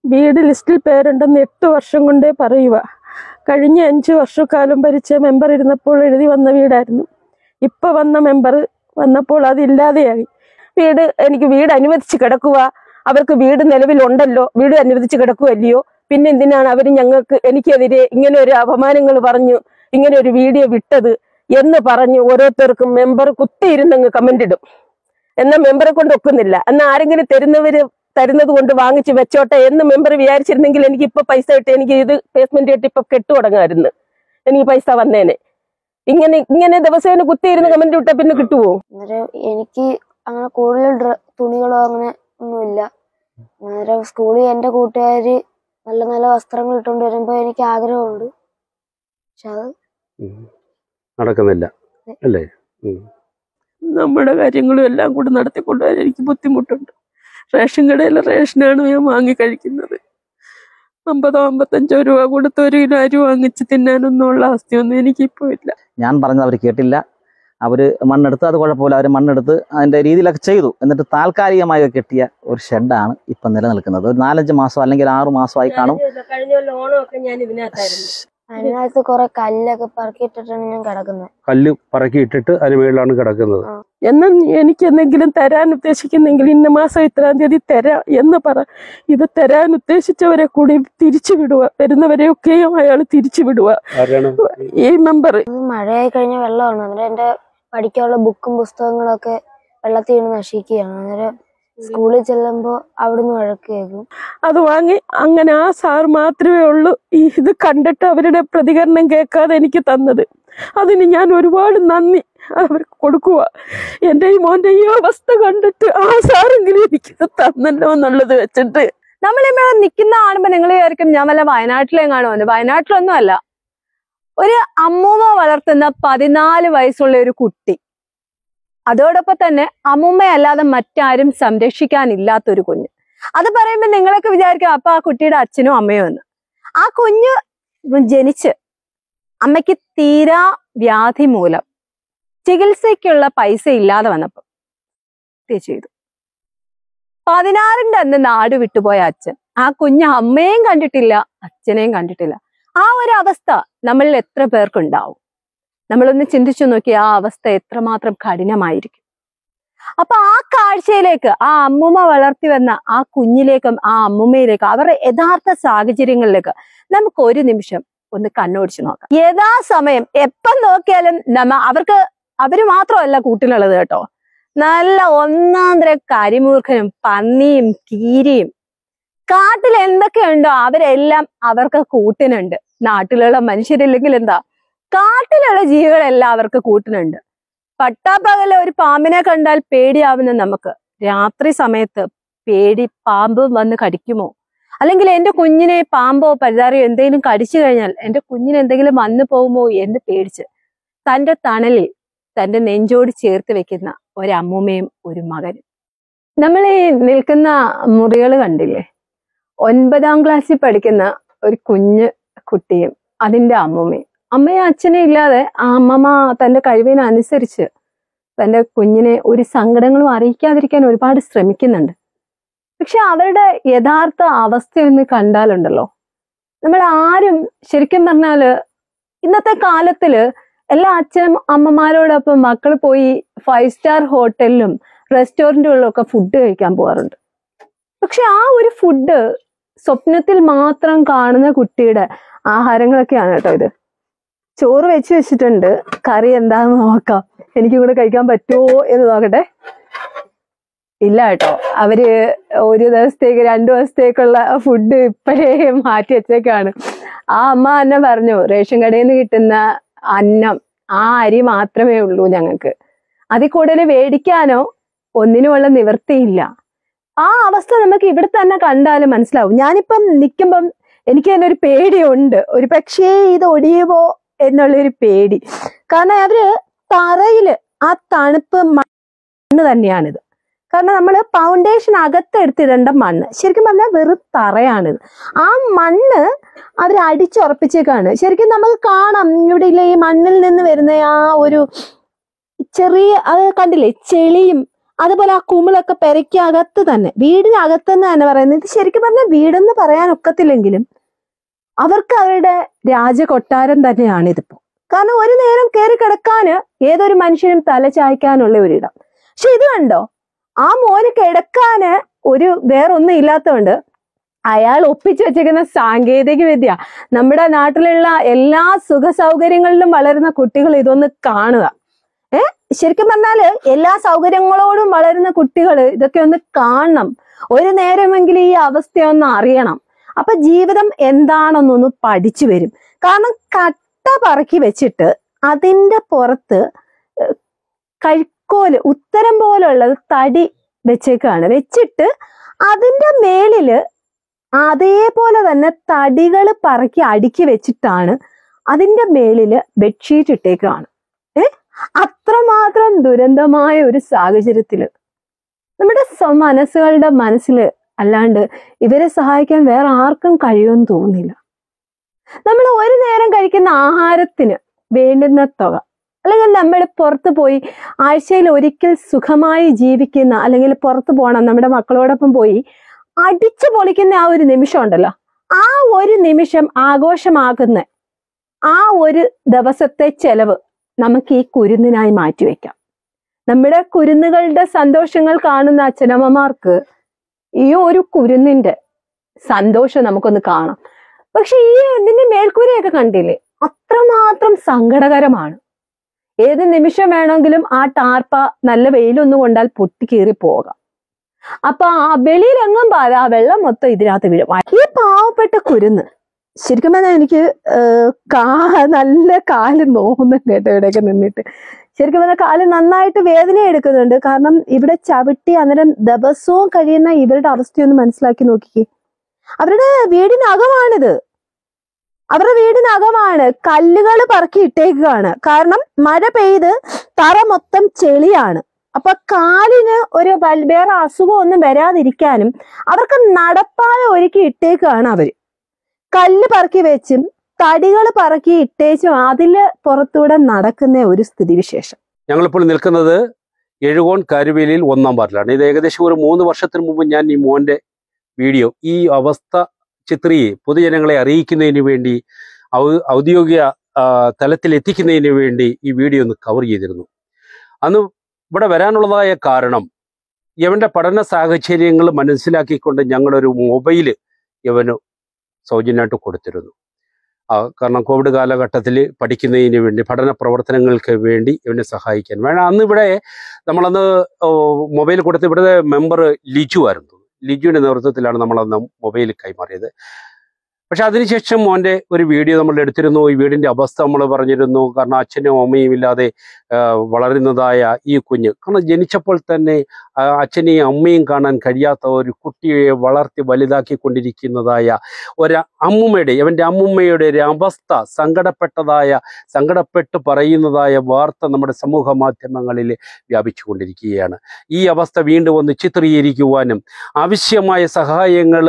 വീട് ലിസ്റ്റിൽ പേരുണ്ടെന്ന് 8 വർഷം കൊണ്ടേ പറയുക. കഴിഞ്ഞ 5 വർഷക്കാലം ഭരിച്ച മെമ്പർ ഇരുന്നപ്പോൾ എഴുതി വന്ന വീടായിരുന്നു. ഇപ്പൊ വന്ന മെമ്പർ വന്നപ്പോൾ അതില്ലാതെയായി. എനിക്ക് വീട് അനുവദിച്ച് കിടക്കുക, അവർക്ക് വീട് നിലവിലുണ്ടല്ലോ, വീട് അനുവദിച്ച് കിടക്കുകയല്ലയോ, പിന്നെ എന്തിനാണ് അവർ എനിക്കെതിരെ ഇങ്ങനെ ഒരു അപമാനങ്ങൾ പറഞ്ഞു ഇങ്ങനെ ഒരു വീഡിയോ വിട്ടത് എന്ന് പറഞ്ഞു ഓരോരുത്തർക്കും മെമ്പർ കുത്തിയിരുന്നങ്ങ് കമന്റ് ഇടും. എന്നാൽ മെമ്പറെ കൊണ്ട് ഒക്കുന്നില്ല. എന്നാൽ ആരെങ്കിലും തരുന്നത് കൊണ്ട് വാങ്ങിച്ച് വെച്ചോട്ടെ എന്ന് മെമ്പർ വിചാരിച്ചിരുന്നെങ്കിൽ എനിക്ക് ഇപ്പൊ പൈസ കിട്ടി, എനിക്ക് ഇത് പേസ്മെന്റ് കിട്ടി ഇപ്പൊ കെട്ടു തുടങ്ങാമായിരുന്നു, എനിക്ക് പൈസ വന്നേനെ. ഇങ്ങനെ ദിവസേന കുത്തിയിരുന്ന് കമന്റ് വിട്ടാ പിന്നെ കിട്ടുവോ? എനിക്ക് അങ്ങനെ കൂടുതൽ തുണികളോ അങ്ങനെ ഒന്നുമില്ല. അന്നേരം സ്കൂളിൽ എന്റെ കൂട്ടുകാര് നല്ല നല്ല വസ്ത്രങ്ങൾ ഇട്ടുകൊണ്ട് വരുമ്പോ എനിക്ക് ആഗ്രഹമുണ്ട്, പക്ഷെ അത് നടക്കുന്നില്ല അല്ലേ? നമ്മുടെ കാര്യങ്ങളും എല്ലാം കൂടെ നടത്തിക്കൊണ്ടുവരാൻ എനിക്ക് ബുദ്ധിമുട്ടുണ്ട്. റേഷൻ കടയിലെ റേഷനാണ് ഞാൻ വാങ്ങി കഴിക്കുന്നത്. 50-55 രൂപ കൊടുത്ത് 1 കിലോ അരി വാങ്ങിച്ച് തിന്നാനൊന്നും ഉള്ള അവസ്ഥയൊന്നും എനിക്കിപ്പോ ഇല്ല. ഞാൻ പറഞ്ഞത് അവർ കേട്ടില്ല. അവർ മണ്ണെടുത്ത്, അത് കുഴപ്പമില്ല, അവർ മണ്ണെടുത്ത് അതിൻ്റെ രീതിയിലൊക്കെ ചെയ്തു. എന്നിട്ട് താൽക്കാലികമായി കെട്ടിയ ഒരു ഷെഡാണ് ഇപ്പം നിലനിൽക്കുന്നത്. ഒരു 4-5 മാസം അല്ലെങ്കിൽ 6 മാസമായി കാണും. അതിനകത്ത് കുറെ കല്ലൊക്കെ പറക്കിയിട്ടിട്ടാണ് ഞാൻ കിടക്കുന്നത്. കല്ല് പറക്കിയിട്ടിട്ട് അതിന് മേളിലാണ് കിടക്കുന്നത്. എന്നാൽ എനിക്ക് എന്തെങ്കിലും തരാൻ ഉദ്ദേശിക്കുന്നെങ്കിൽ ഇന്ന മാസം 3-ാം തീയതി തരാം എന്ന് പറ. ഇത് തരാൻ ഉദ്ദേശിച്ചവരെ കൂടി തിരിച്ചു വിടുക, വരുന്നവരെയൊക്കെയും അയാൾ തിരിച്ചു വിടുക. ഈ മെമ്പർ മഴയായി കഴിഞ്ഞ വെള്ളമാണ്. അന്നേരം എന്റെ പഠിക്കാനുള്ള ബുക്കും പുസ്തകങ്ങളൊക്കെ വെള്ളത്തിൽ വീണ് നശിക്കുകയാണ്. അന്നേരം സ്കൂളിൽ ചെല്ലുമ്പോ അവിടുന്ന് വഴക്ക് കേൾക്കും. അത് വാങ്ങി അങ്ങനെ ആ സാർ മാത്രമേ ഉള്ളൂ ഇത് കണ്ടിട്ട് അവരുടെ പ്രതികരണം കേൾക്കാതെ എനിക്ക് തന്നത്. അതിന് ഞാൻ ഒരുപാട് നന്ദി അവർക്ക് കൊടുക്കുക. എന്റെ ഈ മോന്റെ ഈ അവസ്ഥ കണ്ടിട്ട് ആ സാറെങ്കിലും എനിക്കിത് തന്നല്ലോ എന്നുള്ളത് വെച്ചിട്ട്. നമ്മളിവിടെ നിൽക്കുന്ന കാണുമ്പോ നിങ്ങൾ വിചാരിക്കും ഞാൻ വല്ല വയനാട്ടിലേയും കാണുമെന്ന്. വയനാട്ടിലൊന്നും അല്ല, ഒരു അമ്മൂമ്മ വളർത്തുന്ന 14 വയസ്സുള്ള ഒരു കുട്ടി, അതോടൊപ്പം തന്നെ അമ്മൂമ്മയല്ലാതെ മറ്റാരും സംരക്ഷിക്കാനില്ലാത്തൊരു കുഞ്ഞ്. അത് പറയുമ്പോൾ നിങ്ങളൊക്കെ വിചാരിക്കും അപ്പൊ ആ കുട്ടിയുടെ അച്ഛനും അമ്മയും എന്ന്. ആ കുഞ്ഞ് ജനിച്ച് അമ്മയ്ക്ക് തീരാ വ്യാധി മൂലം ചികിത്സയ്ക്കുള്ള പൈസ ഇല്ലാതെ വന്നപ്പോ ചെയ്തു 16ന്റെ അന്ന് നാട് വിട്ടുപോയ അച്ഛൻ ആ കുഞ്ഞ് അമ്മയെയും കണ്ടിട്ടില്ല, അച്ഛനെയും കണ്ടിട്ടില്ല. ആ ഒരു അവസ്ഥ നമ്മളിൽ എത്ര പേർക്കുണ്ടാവും? നമ്മളൊന്ന് ചിന്തിച്ചു നോക്കി ആ അവസ്ഥ എത്രമാത്രം കഠിനമായിരിക്കും. അപ്പൊ ആ കാഴ്ചയിലേക്ക് ആ അമ്മൂമ്മ വളർത്തി വന്ന ആ കുഞ്ഞിലേക്കും ആ അമ്മൂമ്മയിലേക്കും അവരുടെ യഥാർത്ഥ സാഹചര്യങ്ങളിലേക്ക് നമുക്ക് ഒരു നിമിഷം ഒന്ന് കണ്ണോടിച്ചു നോക്കാം. യഥാസമയം എപ്പം നോക്കിയാലും അവര് മാത്രമല്ല കൂട്ടിലുള്ളത് കേട്ടോ. നല്ല ഒന്നാന്തര കരിമൂർഖനും പന്നിയും കീരിയും കാട്ടിൽ എന്തൊക്കെയുണ്ടോ അവരെല്ലാം അവർക്ക് കൂട്ടിനുണ്ട്. നാട്ടിലുള്ള മനുഷ്യരില്ലെങ്കിൽ എന്താ, കാട്ടിലുള്ള ജീവികളെല്ലാം അവർക്ക് കൂട്ടിനുണ്ട്. പട്ടാപ്പകല ഒരു പാമ്പിനെ കണ്ടാൽ പേടിയാവുന്ന നമുക്ക് രാത്രി സമയത്ത് പാമ്പ് വന്ന് കടിക്കുമോ, അല്ലെങ്കിൽ എന്റെ കുഞ്ഞിനെ പാമ്പോ പഴുതാറിയോ എന്തെങ്കിലും കടിച്ചു കഴിഞ്ഞാൽ എന്റെ കുഞ്ഞിന് എന്തെങ്കിലും വന്നു പോകുമോ എന്ന് പേടിച്ച് തന്റെ തണലിൽ തന്റെ നെഞ്ചോട് ചേർത്ത് വെക്കുന്ന ഒരമ്മൂമ്മയും ഒരു മകനും. നമ്മൾ ഈ നിൽക്കുന്ന മുറികൾ കണ്ടില്ലേ, 9ാം ക്ലാസ്സിൽ പഠിക്കുന്ന ഒരു കുട്ടിയും അതിന്റെ അമ്മൂമ്മയും. അമ്മയും അച്ഛനെ ഇല്ലാതെ ആ അമ്മമ്മ തന്റെ കഴിവിനനുസരിച്ച് തന്റെ കുഞ്ഞിനെ ഒരു സങ്കടങ്ങളും അറിയിക്കാതിരിക്കാൻ ഒരുപാട് ശ്രമിക്കുന്നുണ്ട്. പക്ഷെ അവരുടെ യഥാർത്ഥ അവസ്ഥയൊന്ന് കണ്ടാലുണ്ടല്ലോ, നമ്മൾ ആരും ശരിക്കും പറഞ്ഞാല് ഇന്നത്തെ കാലത്തില് എല്ലാ അച്ഛനും അമ്മമാരോടൊപ്പം മക്കൾ പോയി 5 സ്റ്റാർ ഹോട്ടലിലും റെസ്റ്റോറൻറ്റുകളിലും ഒക്കെ ഫുഡ് കഴിക്കാൻ പോകാറുണ്ട്. പക്ഷെ ആ ഒരു ഫുഡ് സ്വപ്നത്തിൽ മാത്രം കാണുന്ന കുട്ടിയുടെ ആഹാരങ്ങളൊക്കെയാണ് കേട്ടോ ഇത്. ചോറ് വെച്ചിട്ടുണ്ട്, കറി എന്താന്ന് നോക്കാം, എനിക്കും കൂടെ കഴിക്കാൻ പറ്റുമോ എന്ന് നോക്കട്ടെ. ഇല്ല കേട്ടോ, അവര് 1 ദിവസത്തേക്ക് 2 ദിവസത്തേക്കുള്ള ഫുഡ് ഇപ്പോഴേ മാറ്റി വെച്ചേക്കാണ്. ആ അമ്മ തന്നെ പറഞ്ഞു, റേഷൻ കടയിൽ നിന്ന് കിട്ടുന്ന അന്നം ആ അരി മാത്രമേ ഉള്ളൂ ഞങ്ങൾക്ക്, അതിൽ കൂടുതൽ മേടിക്കാനോ ഒന്നിനുമുള്ള നിവൃത്തിയില്ല. ആ അവസ്ഥ നമുക്ക് ഇവിടെ തന്നെ കണ്ടാലും മനസ്സിലാവും. ഞാനിപ്പം നിൽക്കുമ്പം എനിക്ക് തന്നെ ഒരു പേടിയുണ്ട്, ഒരു പക്ഷേ ഇത് ഒടിയുമോ എന്നുള്ളൊരു പേടി. കാരണം അവര് തറയില് ആ തണുപ്പ് മണ്ണ് തന്നെയാണിത്. കാരണം നമ്മൾ ഫൗണ്ടേഷൻ അകത്തെടുത്തിടേണ്ട മണ്ണ് ശരിക്കും പറഞ്ഞാൽ വെറും തറയാണിത്. ആ മണ്ണ് അവർ അടിച്ചുറപ്പിച്ചേക്കാണ്. ശരിക്കും നമുക്ക് കാണാം ഇവിടെ ഇല്ല ഈ മണ്ണിൽ നിന്ന് വരുന്ന ആ ഒരു ചെറിയ അത് കണ്ടില്ലേ, ചെളിയും അതുപോലെ ആ കുമിളൊക്കെ പെരയ്ക്കകത്ത് തന്നെ, വീടിനകത്തെന്ന് തന്നെ പറയുന്നത്. ഇത് ശരിക്കും പറഞ്ഞാൽ വീടെന്ന് പറയാൻ ഒക്കത്തില്ലെങ്കിലും അവർക്ക് അവരുടെ രാജകൊട്ടാരം തന്നെയാണ് ഇതിപ്പോ. കാരണം ഒരു നേരം കയറി കിടക്കാന് ഏതൊരു മനുഷ്യനും തല ചായ്ക്കാനുള്ള ഒരിടം. പക്ഷെ ഇത് കണ്ടോ, ആ മോന് കിടക്കാന് വേറൊന്നും ഇല്ലാത്തതുകൊണ്ട് അയാൾ ഒപ്പിച്ചു വെച്ചിരിക്കുന്ന സാങ്കേതിക വിദ്യ. നമ്മുടെ നാട്ടിലുള്ള എല്ലാ സുഖ സൗകര്യങ്ങളിലും വളരുന്ന കുട്ടികൾ ഇതൊന്ന് കാണുക. ശരിക്കും പറഞ്ഞാല് എല്ലാ സൗകര്യങ്ങളോടും വളരുന്ന കുട്ടികൾ ഇതൊക്കെ ഒന്ന് കാണണം. ഒരു നേരമെങ്കിലും ഈ അവസ്ഥയൊന്ന് അറിയണം. അപ്പൊ ജീവിതം എന്താണെന്നൊന്ന് പഠിച്ചു വരും. കാരണം കട്ട പറക്കി വെച്ചിട്ട് അതിന്റെ പുറത്ത് കൈക്കോല് ഉത്തരം പോലുള്ളത് തടി വെച്ചിട്ട് അതിന്റെ മേളില് അതേപോലെ തന്നെ തടികൾ പറക്കി അടുക്കി വെച്ചിട്ടാണ് അതിന്റെ മേളില് ബെഡ്ഷീറ്റ് ഇട്ടേക്കാണ്. അത്രമാത്രം ദുരന്തമായ ഒരു സാഹചര്യത്തില് നമ്മുടെ മനസ്സുകളുടെ മനസ്സിൽ അല്ലാണ്ട് ഇവരെ സഹായിക്കാൻ വേറെ ആർക്കും കഴിയുമെന്ന് തോന്നുന്നില്ല. നമ്മൾ ഒരു നേരം കഴിക്കുന്ന ആഹാരത്തിന് വേണ്ടുന്ന തുക, അല്ലെങ്കിൽ നമ്മൾ പുറത്തു പോയി ആഴ്ചയിൽ ഒരിക്കൽ സുഖമായി ജീവിക്കുന്ന, അല്ലെങ്കിൽ പുറത്തു പോകണം നമ്മുടെ മക്കളോടൊപ്പം പോയി അടിച്ചു പൊളിക്കുന്ന ആ ഒരു നിമിഷം ഉണ്ടല്ലോ, ആ ഒരു നിമിഷം ആഘോഷമാകുന്ന ആ ഒരു ദിവസത്തെ ചെലവ് നമുക്ക് ഈ കുരുന്നിനായി മാറ്റിവെക്കാം. നമ്മുടെ കുരുന്നുകളുടെ സന്തോഷങ്ങൾ കാണുന്ന അച്ഛനമ്മമാർക്ക് ഈ ഒരു കുരുന്നിന്റെ സന്തോഷം നമുക്കൊന്ന് കാണാം. പക്ഷെ ഇതിന്റെ മേൽക്കൂരയൊക്കെ കണ്ടില്ലേ, അത്രമാത്രം സങ്കടകരമാണ്. ഏത് നിമിഷം വേണമെങ്കിലും ആ ടാർപ്പ നല്ല വെയിലൊന്നും കൊണ്ടാൽ പൊട്ടിക്കേറി പോകാം. അപ്പൊ ആ വെളിയിലെങ്ങും ആ വെള്ളം മൊത്തം ഇതിനകത്ത് വീഴും. ഈ പാവപ്പെട്ട കുരുന്ന് ശരിക്കും പറഞ്ഞാൽ എനിക്ക് നല്ല കാല് നോവുന്നുണ്ട് കേട്ടോ. ഇവിടെയൊക്കെ നിന്നിട്ട് ശരിക്കും പറഞ്ഞാൽ കാല് നന്നായിട്ട് വേദന എടുക്കുന്നുണ്ട്. കാരണം ഇവിടെ ചവിട്ടി അന്നേരം ദിവസവും കഴിയുന്ന ഇവരുടെ അവസ്ഥയൊന്ന് മനസ്സിലാക്കി നോക്കിക്കേ. അവരുടെ വീടിനകമാണിത്, അവരുടെ വീടിനകമാണ്. കല്ലുകൾ പറക്കി ഇട്ടേക്കാണ്. കാരണം മഴ പെയ്ത് തറ മൊത്തം ചെളിയാണ്. അപ്പൊ കാലിന് ഒരു വേറെ അസുഖമൊന്നും വരാതിരിക്കാനും അവർക്ക് നടപ്പാല ഒരുക്കി ഇട്ടേക്കാണ്. അവര് കല്ല് പറക്കി വെച്ചും തടികൾ പറക്കി ഇട്ടേച്ചും അതില് പുറത്തൂടെ നടക്കുന്ന ഒരു സ്ഥിതിവിശേഷം. ഞങ്ങളിപ്പോൾ നിൽക്കുന്നത് എഴുകോൺ കരുവേലിയിൽ 1-ാം വാർഡിലാണ്. ഇത് ഏകദേശം ഒരു 3 വർഷത്തിന് മുമ്പ് ഞാൻ ഈ മോന്റെ വീഡിയോ, ഈ അവസ്ഥ പൊതുജനങ്ങളെ അറിയിക്കുന്നതിന് വേണ്ടി, ഔദ്യോഗിക തലത്തിൽ എത്തിക്കുന്നതിന് വേണ്ടി ഈ വീഡിയോ ഒന്ന് കവർ ചെയ്തിരുന്നു. അന്ന് ഇവിടെ വരാനുള്ളതായ കാരണം, ഇവന്റെ പഠന സാഹചര്യങ്ങൾ മനസ്സിലാക്കിക്കൊണ്ട് ഞങ്ങളൊരു മൊബൈല് ഇവന് സൗജന്യമായിട്ട് കൊടുത്തിരുന്നു. കാരണം കോവിഡ് കാലഘട്ടത്തിൽ പഠിക്കുന്നതിന് വേണ്ടി, പഠന പ്രവർത്തനങ്ങൾക്ക് വേണ്ടി ഇവനെ സഹായിക്കാൻ വേണം. അന്ന് ഇവിടെ നമ്മളന്ന് മൊബൈൽ കൊടുത്ത് ഇവിടുത്തെ മെമ്പർ ലിജു ആയിരുന്നു. ലിജുവിൻ്റെ നേതൃത്വത്തിലാണ് നമ്മളന്ന് മൊബൈൽ കൈമാറിയത്. പക്ഷെ അതിനുശേഷം മോൻ്റെ ഒരു വീഡിയോ നമ്മൾ എടുത്തിരുന്നു. ഈ വീടിൻ്റെ അവസ്ഥ നമ്മൾ പറഞ്ഞിരുന്നു. കാരണം അച്ഛനും അമ്മയും ഇല്ലാതെ വളരുന്നതായ ഈ കുഞ്ഞ്, കാരണം ജനിച്ചപ്പോൾ തന്നെ അച്ഛനെയും അമ്മയും കാണാൻ കഴിയാത്ത ഒരു കുട്ടിയെ വളർത്തി വലുതാക്കിക്കൊണ്ടിരിക്കുന്നതായ ഇവൻ്റെ അമ്മുമ്മയുടെ ഒരു അവസ്ഥ, സങ്കടപ്പെട്ട് പറയുന്നതായ വാർത്ത നമ്മുടെ സമൂഹ മാധ്യമങ്ങളിൽ വ്യാപിച്ചു കൊണ്ടിരിക്കുകയാണ്. ഈ അവസ്ഥ വീണ്ടും ഒന്ന് ചിത്രീകരിക്കുവാനും ആവശ്യമായ സഹായങ്ങൾ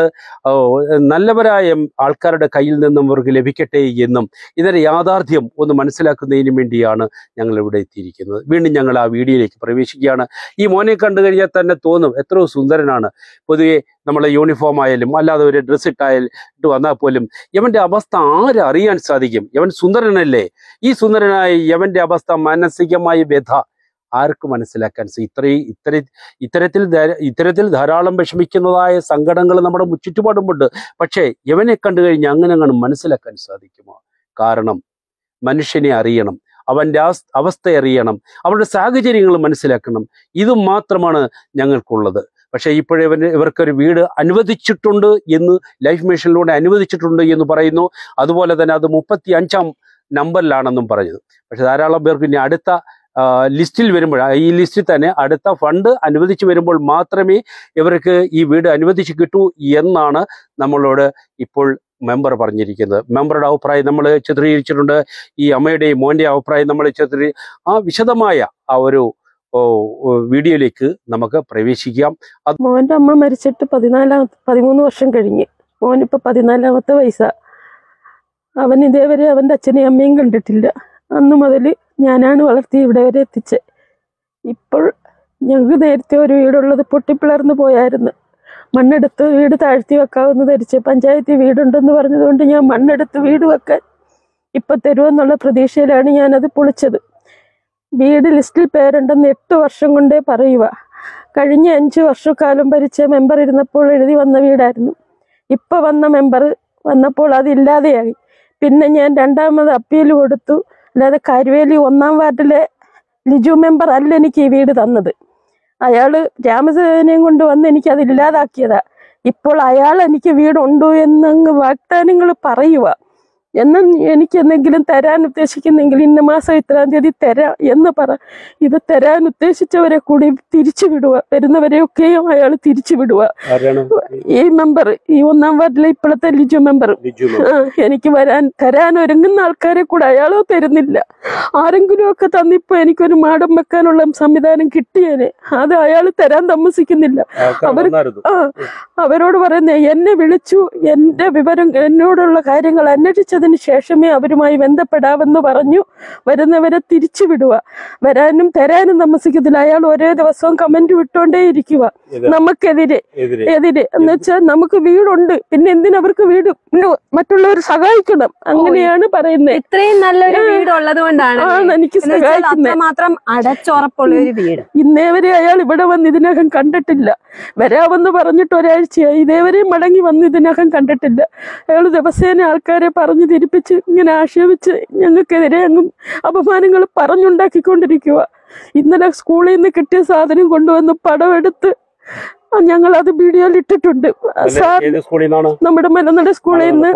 നല്ലവരായ ആൾക്കാരുടെ കയ്യിൽ നിന്നും അവർക്ക് ലഭിക്കട്ടെ എന്നും ഇതിന്റെ യാഥാർത്ഥ്യം ഒന്ന് മനസ്സിലാക്കുന്നതിന് വേണ്ടിയാണ് ഞങ്ങൾ ഇവിടെ എത്തിയിരിക്കുന്നത്. വീണ്ടും ഞങ്ങൾ ആ വീഡിയോയിലേക്ക് പ്രവേശിക്കുകയാണ്. ഈ മോനെ കണ്ടു കഴിഞ്ഞാൽ തന്നെ തോന്നും എത്രയോ സുന്ദരനാണ്. പൊതുവെ നമ്മളെ യൂണിഫോം ആയാലും അല്ലാതെ ഒരു ഡ്രസ്സ് ഇട്ട് വന്നാൽ പോലും ഇവന്റെ അവസ്ഥ ആരറിയാൻ സാധിക്കും? ഇവൻ സുന്ദരനല്ലേ? ഈ സുന്ദരനായ ഇവന്റെ അവസ്ഥ, മാനസികമായ വ്യഥ ആർക്ക് മനസ്സിലാക്കാൻ ഇത്തരത്തിൽ ധാരാളം വിഷമിക്കുന്നതായ സങ്കടങ്ങൾ നമ്മുടെ ചുറ്റുപാടുമുണ്ട്. പക്ഷേ ഇവനെ കണ്ടു കഴിഞ്ഞാൽ അങ്ങനെ മനസ്സിലാക്കാൻ സാധിക്കുമോ? കാരണം മനുഷ്യനെ അറിയണം, അവൻ്റെ അവസ്ഥ അറിയണം, അവരുടെ സാഹചര്യങ്ങൾ മനസ്സിലാക്കണം. ഇത് മാത്രമാണ് ഞങ്ങൾക്കുള്ളത്. പക്ഷേ ഇവർക്കൊരു വീട് അനുവദിച്ചിട്ടുണ്ട് എന്ന് ലൈഫ് മിഷനിലൂടെ അനുവദിച്ചിട്ടുണ്ട് എന്ന് പറയുന്നു. അതുപോലെ തന്നെ അത് 35-ാം നമ്പറിലാണെന്നും പറഞ്ഞത്. പക്ഷെ ധാരാളം പേർക്ക് ഇനി അടുത്ത ലിസ്റ്റിൽ വരുമ്പോൾ, ഈ ലിസ്റ്റിൽ തന്നെ അടുത്ത ഫണ്ട് അനുവദിച്ചു വരുമ്പോൾ മാത്രമേ ഇവർക്ക് ഈ വീട് അനുവദിച്ച് കിട്ടൂ എന്നാണ് നമ്മളോട് ഇപ്പോൾ മെമ്പർ പറഞ്ഞിരിക്കുന്നത്. മെമ്പറുടെ അഭിപ്രായം നമ്മൾ ചിത്രീകരിച്ചിട്ടുണ്ട്. ഈ അമ്മയുടെയും മോൻ്റെയും അഭിപ്രായം നമ്മൾ വിശദമായ ആ ഒരു വീഡിയോയിലേക്ക് നമുക്ക് പ്രവേശിക്കാം. മോൻ്റെ അമ്മ മരിച്ചിട്ട് 13 വർഷം കഴിഞ്ഞ്. മോനിപ്പോൾ 14-ാമത്തെ വയസ്സാ. അവൻ ഇതേവരെ അവൻ്റെ അച്ഛനെയും അമ്മയും കണ്ടിട്ടില്ല. അന്നു മുതൽ ഞാനാണ് വളർത്തി ഇവിടെ വരെ എത്തിച്ചത്. ഇപ്പോൾ ഞങ്ങൾക്ക് നേരത്തെ ഒരു വീടുള്ളത് പൊട്ടിപ്പിളർന്നു പോയായിരുന്നു. മണ്ണെടുത്ത് വീട് താഴ്ത്തി വെക്കാമെന്ന് ധരിച്ച് പഞ്ചായത്തിൽ വീടുണ്ടെന്ന് പറഞ്ഞതുകൊണ്ട് ഞാൻ മണ്ണെടുത്ത് വീട് വെക്കാൻ ഇപ്പം തരുമെന്നുള്ള പ്രതീക്ഷയിലാണ് ഞാനത് പൊളിച്ചത്. വീട് ലിസ്റ്റിൽ പേരുണ്ടെന്ന് 8 വർഷം കൊണ്ടേ പറയുക. കഴിഞ്ഞ 5 വർഷക്കാലം ഭരിച്ച മെമ്പർ ഇരുന്നപ്പോൾ എഴുതി വന്ന വീടായിരുന്നു. ഇപ്പം വന്ന മെമ്പർ വന്നപ്പോൾ അതില്ലാതെയായി. പിന്നെ ഞാൻ 2ാമത് അപ്പീൽ കൊടുത്തു. അല്ലാതെ കരുവേലി 1-ാം വാർഡിലെ ലിജു മെമ്പർ അല്ല എനിക്ക് ഈ വീട് തന്നത്. അയാള് രാമസേനയും കൊണ്ട് വന്ന് എനിക്ക് അത് ഇല്ലാതാക്കിയതാ. ഇപ്പോൾ അയാൾ എനിക്ക് വീടുണ്ടോ എന്നങ്ങ് വാഗ്ദാനങ്ങൾ പറയുക. എന്നാൽ എനിക്ക് എന്തെങ്കിലും തരാൻ ഉദ്ദേശിക്കുന്നെങ്കിൽ ഇന്ന മാസം 3-ാം തീയതി തരാം എന്ന് പറ. ഇത് തരാൻ ഉദ്ദേശിച്ചവരെ കൂടി തിരിച്ചു വിടുക. വരുന്നവരെയൊക്കെയും അയാൾ തിരിച്ചു വിടുക. ഈ മെമ്പർ, ഈ 1-ാം വാർഡിലെ ഇപ്പോഴത്തെ ലിജു മെമ്പർ എനിക്ക് തരാൻ ഒരുങ്ങുന്ന ആൾക്കാരെ കൂടെ അയാളോ തരുന്നില്ല. ആരെങ്കിലും ഒക്കെ തന്നിപ്പോ എനിക്കൊരു മാടം വെക്കാനുള്ള സംവിധാനം കിട്ടിയേനെ. അത് അയാൾ തരാൻ താമസിക്കുന്നില്ല. അവരോട് പറയുന്നേ, എന്നെ വിളിച്ചു, എന്റെ വിവരം എന്നോടുള്ള കാര്യങ്ങൾ അന്വേഷിച്ചതിന് ശേഷമേ അവരുമായി ബന്ധപ്പെടാമെന്ന് പറഞ്ഞു. വരുന്നവരെ തിരിച്ചു വിടുക. വരാനും തരാനും താമസിക്കത്തില്ല. അയാൾ ഒരേ ദിവസവും കമന്റ് വിട്ടോണ്ടേ ഇരിക്കുക നമുക്കെതിരെ എന്ന് വെച്ചാൽ നമുക്ക് വീടുണ്ട്, പിന്നെ എന്തിനവർക്ക് വീട് മറ്റുള്ളവർ സഹായിക്കണം, അങ്ങനെയാണ് പറയുന്നത്. ഇത്രയും നല്ലൊരു വീട് ഉള്ളത് കൊണ്ടാണ് എനിക്ക് സഹായിക്കുന്നത്. മാത്രം അടച്ചുറപ്പുള്ള ഒരു വീട് ഇന്നേവരെ അയാൾ ഇവിടെ വന്ന് ഇതിനകം കണ്ടിട്ടില്ല. വരാമെന്ന് പറഞ്ഞിട്ട് ഒരാഴ്ചയായി. ഇതേവരെയും മടങ്ങി വന്ന് ഇതിനകം കണ്ടിട്ടില്ല. അയാൾ ദിവസേന ആൾക്കാരെ പറഞ്ഞു ധരിപ്പിച്ച് ഇങ്ങനെ ആക്ഷേപിച്ച് ഞങ്ങൾക്കെതിരെ അങ്ങും അപമാനങ്ങൾ പറഞ്ഞുണ്ടാക്കിക്കൊണ്ടിരിക്കുക. ഇന്നലെ സ്കൂളിൽ നിന്ന് കിട്ടിയ സാധനം കൊണ്ടുവന്ന് പടമെടുത്ത് ഞങ്ങൾ അത് വീഡിയോയിൽ ഇട്ടിട്ടുണ്ട്. നമ്മുടെ മലനട സ്കൂളിൽ നിന്ന്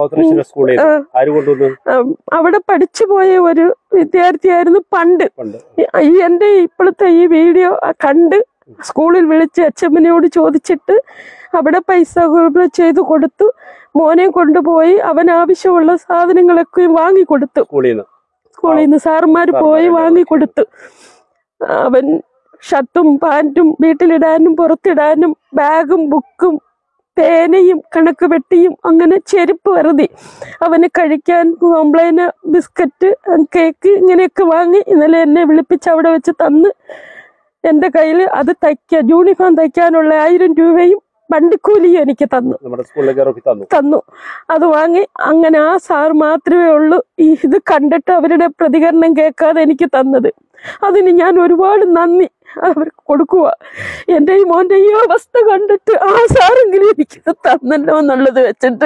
അവിടെ പഠിച്ചു പോയ ഒരു വിദ്യാർത്ഥിയായിരുന്നു പണ്ട്. ഈ എന്റെ ഇപ്പോഴത്തെ ഈ വീഡിയോ കണ്ട് സ്കൂളിൽ വിളിച്ച് അച്ഛമ്മനോട് ചോദിച്ചിട്ട് അവിടെ പൈസ ചെയ്ത് കൊടുത്തു. മോനെ കൊണ്ടുപോയി അവൻ ആവശ്യമുള്ള സാധനങ്ങളൊക്കെ വാങ്ങിക്കൊടുത്തു. സ്കൂളിൽ നിന്ന് സാറുമാർ പോയി വാങ്ങിക്കൊടുത്തു. അവൻ ഷർട്ടും പാൻറ്റും വീട്ടിലിടാനും പുറത്തിടാനും ബാഗും ബുക്കും പേനയും കണക്ക് പെട്ടിയും അങ്ങനെ ചെരുപ്പ് വെറുതെ അവന് കഴിക്കാൻ കോംപ്ലൈന് ബിസ്ക്കറ്റ് കേക്ക് ഇങ്ങനെയൊക്കെ വാങ്ങി ഇന്നലെ എന്നെ വിളിപ്പിച്ച് അവിടെ വെച്ച് തന്ന് എൻ്റെ കയ്യിൽ അത് യൂണിഫോം തയ്ക്കാനുള്ള 1000 രൂപയും വണ്ടിക്കൂലിയും എനിക്ക് തന്നു. അത് വാങ്ങി അങ്ങനെ ആ സാർ മാത്രമേ ഉള്ളൂ ഇത് കണ്ടിട്ട് അവരുടെ പ്രതികരണം കേൾക്കാതെ എനിക്ക് തന്നത്. അതിന് ഞാൻ ഒരുപാട് നന്ദി അവർക്ക് കൊടുക്കുക. എൻ്റെ ഈ മോൻ്റെ ഈ അവസ്ഥ കണ്ടിട്ട് ആ സാറെങ്കിലും എനിക്കിത് തന്നല്ലോ എന്നുള്ളത് വെച്ചിട്ട്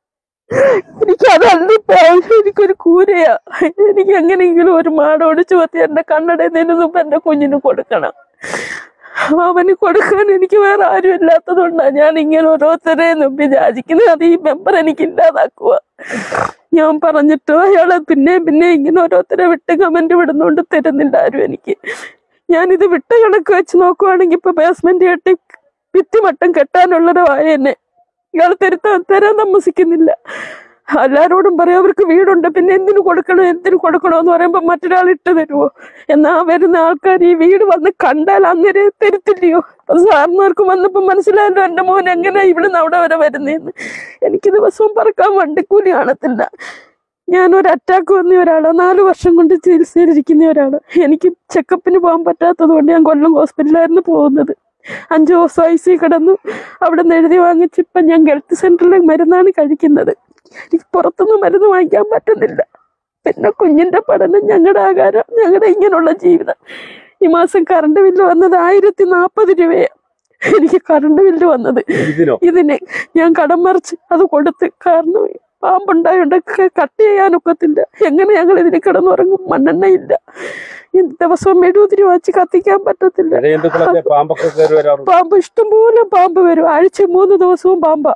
എനിക്കൊരു കൂരയാ. എനിക്ക് എങ്ങനെയെങ്കിലും ഒരു മാടോട് ചോദ്യം എൻ്റെ കണ്ണടയുന്നതിന് മുമ്പ് എൻ്റെ കുഞ്ഞിന് കൊടുക്കണം. അവന് കൊടുക്കാൻ എനിക്ക് വേറെ ആരും ഇല്ലാത്തതുകൊണ്ടാണ് ഞാൻ ഇങ്ങനെ ഓരോരുത്തരെ വിചാരിക്കുന്നത്. അത് ഈ മെമ്പർ എനിക്ക് ഇല്ലാതാക്കുക. ഞാൻ പറഞ്ഞിട്ടോ അയാളെ പിന്നെ ഇങ്ങനെ ഓരോരുത്തരെ വിട്ട് കമന്റ് വിടുന്നോണ്ട് തരുന്നില്ല ആരും എനിക്ക്. ഞാനിത് വിട്ട കണക്ക് വെച്ച് നോക്കുവാണെങ്കിൽ ഇപ്പൊ ബേസ്മെന്റ് കെട്ടി ഭിത്തിമട്ടം കെട്ടാനുള്ളത് എന്നെ ഇയാൾ തരാൻ താമസിക്കുന്നില്ല. എല്ലാരോടും പറയാം അവർക്ക് വീടുണ്ട്, പിന്നെ എന്തിനു കൊടുക്കണോ എന്ന് പറയുമ്പോ മറ്റൊരാൾ ഇട്ട് തരുമോ? എന്നാ വരുന്ന ആൾക്കാർ ഈ വീട് വന്ന് കണ്ടാൽ അന്നേരം തരത്തില്ലയോ? സാറിന്മാർക്ക് വന്നപ്പോ മനസ്സിലായല്ലോ എന്റെ മോൻ എങ്ങനെ ഇവിടുന്ന് അവിടെ വരെ വരുന്നേന്ന്. എനിക്ക് ദിവസവും പറക്കാൻ വണ്ടിക്കൂലി കാണത്തില്ല. ഞാനൊരു അറ്റാക്ക് വന്ന ഒരാളാണ്. 4 വർഷം കൊണ്ട് ചികിത്സയിലിരിക്കുന്ന ഒരാള്. എനിക്ക് ചെക്കപ്പിന് പോകാൻ പറ്റാത്തത് കൊണ്ട് ഞാൻ കൊല്ലം ഹോസ്പിറ്റലായിരുന്നു പോകുന്നത്. 5 ദിവസം IC കിടന്നു. അവിടെ നിന്ന് എഴുതി വാങ്ങിച്ച് ഇപ്പം ഞാൻ ഹെൽത്ത് സെന്ററിലെ മരുന്നാണ് കഴിക്കുന്നത്. എനിക്ക് പുറത്തുനിന്ന് മരുന്ന് വാങ്ങിക്കാൻ പറ്റുന്നില്ല. പിന്നെ കുഞ്ഞിന്റെ പഠനം, ഞങ്ങളുടെ ആഹാരം, ഞങ്ങളുടെ ഇങ്ങനെയുള്ള ജീവിതം. ഈ മാസം കറണ്ട് ബില്ല് വന്നത് 1040 രൂപയാണ് എനിക്ക് കറണ്ട് ബില്ല് വന്നത്. ഇതിന് ഞാൻ കടം മറിച്ച് അത് കൊടുത്ത്. കാരണം പാമ്പുണ്ടായോണ്ട് കട്ട് ചെയ്യാനൊക്കത്തില്ല. എങ്ങനെ ഞങ്ങൾ ഇതിന് കിടന്നുറങ്ങും? മണ്ണെണ്ണയില്ല. ദിവസവും മെഴുകുതിരി വാച്ച് കത്തിക്കാൻ പറ്റത്തില്ല. പാമ്പ് ഇഷ്ടംപോലെ പാമ്പ് വരും. ആഴ്ച 3 ദിവസവും പാമ്പാ.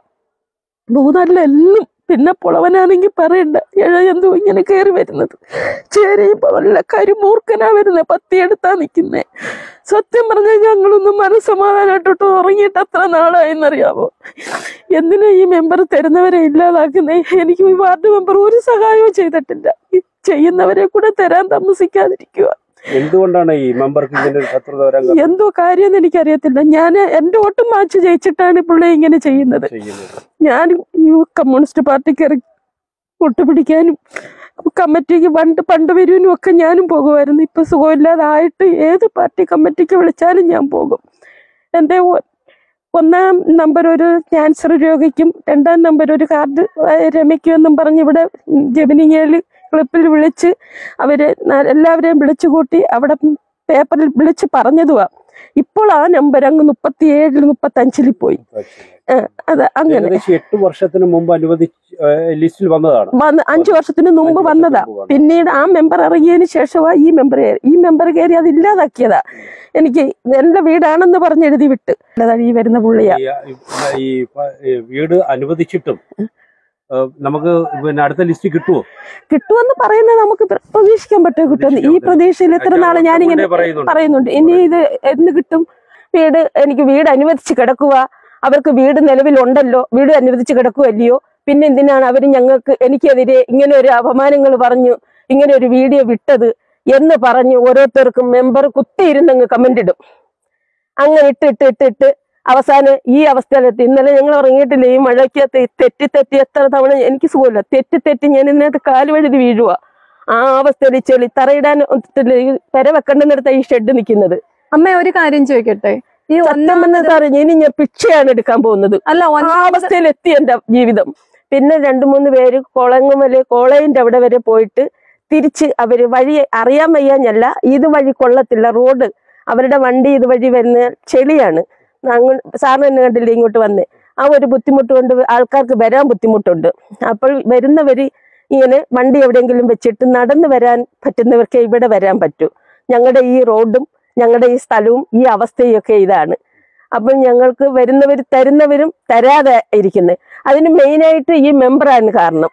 3 എല്ലാം. പിന്നെ പുളവനാണെങ്കിൽ പറയണ്ട, എന്തോ ഇങ്ങനെ കയറി വരുന്നത്. ചേരയുമ്പോ വല്ല കരിമൂർക്കനാ വരുന്നത്. പത്തിയെടുത്താ നിക്കുന്നേ. സത്യം പറഞ്ഞാൽ ഞങ്ങളൊന്നും മനസ്സമാധാനമായിട്ടോട്ട് ഉറങ്ങിയിട്ട് എത്ര നാളായെന്നറിയാമോ? എന്തിനാ ഈ മെമ്പർ തരുന്നവരെ ഇല്ലാതാക്കുന്നേ? എനിക്ക് ഈ വാർഡ് മെമ്പർ ഒരു സഹായവും ചെയ്തിട്ടില്ല. ചെയ്യുന്നവരെ കൂടെ തരാൻ താമസിക്കാതിരിക്കുക. എന്തുകൊണ്ടാണ് ഈ മെമ്പർക്ക് എന്തോ കാര്യം എനിക്കറിയത്തില്ല. ഞാൻ എന്റെ വോട്ടും മാച്ച് ജയിച്ചിട്ടാണ് പുള്ളി ഇങ്ങനെ ചെയ്യുന്നത്. ഞാൻ കമ്മ്യൂണിസ്റ്റ് പാർട്ടിക്ക് ഒട്ടുപിടിക്കാനും കമ്മിറ്റിക്ക് പണ്ട് വരുവാനും ഒക്കെ ഞാനും പോകുമായിരുന്നു. ഇപ്പൊ സുഖമില്ലാതായിട്ട് ഏത് പാർട്ടി കമ്മിറ്റിക്ക് വിളിച്ചാലും ഞാൻ പോകും. എൻ്റെ 1-ാം നമ്പർ ഒരു ക്യാൻസർ രോഗിക്കും 2-ാം നമ്പർ ഒരു കാർഡ് രമിക്കുമെന്നും പറഞ്ഞ് ഇവിടെ ജെമിനിങ്ങയിൽ ക്ലിപ്പിൽ വിളിച്ച് അവര് എല്ലാവരെയും വിളിച്ചു കൂട്ടി അവിടെ പേപ്പറിൽ വിളിച്ച് പറഞ്ഞതുവാ. ഇപ്പോൾ ആ നമ്പർ അങ്ങ് 37-35 പോയി. അത് അങ്ങനെ 8 വർഷത്തിന് മുമ്പ് ലിസ്റ്റിൽ വന്നതാണ്. 5 വർഷത്തിന് മുമ്പ് വന്നതാ. പിന്നീട് ആ മെമ്പർ ഇറങ്ങിയതിന് ശേഷമാ ഈ മെമ്പർ കയറി അത് ഇല്ലാതാക്കിയതാ. എനിക്ക് എന്റെ വീടാണെന്ന് പറഞ്ഞ് എഴുതി വിട്ട് ഈ വരുന്ന പുള്ളിയാ. ഈ വീട് അനുവദിച്ചിട്ടും നമുക്ക് പിന്നെ അടുത്ത ലിസ്റ്റ് കിട്ടുമെന്ന് പറയുന്നത് നമുക്ക് പ്രതീക്ഷിക്കാൻ പറ്റുമോ? കിട്ടുമെന്ന് ഈ പ്രതീക്ഷയിൽ എത്ര നാളെ ഞാനിങ്ങനെ പറയുന്നുണ്ട്. ഇനി ഇത് എന്ന് കിട്ടും? എനിക്ക് വീട് അനുവദിച്ച് കിടക്കുക. അവർക്ക് വീട് നിലവിലുണ്ടല്ലോ, വീട് അനുവദിച്ച് കിടക്കുവല്ലയോ, പിന്നെ എന്തിനാണ് അവർ എനിക്കെതിരെ ഇങ്ങനെ ഒരു അപമാനങ്ങൾ പറഞ്ഞു ഇങ്ങനെ ഒരു വീഡിയോ വിട്ടത് എന്ന് പറഞ്ഞ് ഓരോരുത്തർക്കും മെമ്പർ കുത്തിയിരുന്നങ്ങ് കമന്റ് ഇടും. അങ്ങനെ ഇട്ടിട്ട് അവസാനം ഈ അവസ്ഥയിലെത്തി. ഇന്നലെ ഞങ്ങൾ ഉറങ്ങിയിട്ടില്ല. ഈ മഴയ്ക്കകത്ത് തെറ്റി എത്ര തവണ എനിക്ക് സുഖമില്ല. തെറ്റി ഞാൻ ഇതിനകത്ത് കാലുവഴുതി വീഴുക. ആ അവസ്ഥയിൽ ചെളി തറയിടാൻ പെര വെക്കണ്ടെന്നിടത്ത ഈ ഷെഡ് നിൽക്കുന്നത്. അമ്മ ഒരു കാര്യം ചോദിക്കട്ടെ, ഈ സാറ് ഇനി ഞാൻ പിച്ചയാണ് എടുക്കാൻ പോകുന്നത്. ആ അവസ്ഥയിൽ എത്തി എന്റെ ജീവിതം. പിന്നെ 2-3 പേര് കോളേജിന്റെ അവിടെ വരെ പോയിട്ട് തിരിച്ച് അവര് വഴി അറിയാൻ വയ്യാഞ്ഞല്ല, ഇത് വഴി കൊള്ളത്തില്ല, റോഡ് അവരുടെ വണ്ടി ഇതുവഴി വരുന്ന ചെളിയാണ്. സാറിന് തന്നെ കണ്ടില്ലേ ഇങ്ങോട്ട് വന്നേ. ആ ഒരു ബുദ്ധിമുട്ട് കൊണ്ട് ആൾക്കാർക്ക് വരാൻ ബുദ്ധിമുട്ടുണ്ട്. അപ്പോൾ വരുന്നവര് ഇങ്ങനെ വണ്ടി എവിടെയെങ്കിലും വെച്ചിട്ട് നടന്നു വരാൻ പറ്റുന്നവർക്ക് ഇവിടെ വരാൻ പറ്റൂ. ഞങ്ങളുടെ ഈ റോഡും ഞങ്ങളുടെ ഈ സ്ഥലവും ഈ അവസ്ഥയൊക്കെ ഇതാണ്. അപ്പം ഞങ്ങൾക്ക് തരുന്നവരും തരാതെ ഇരിക്കുന്നത്. അതിന് മെയിനായിട്ട് ഈ മെമ്പറാണ് കാരണം.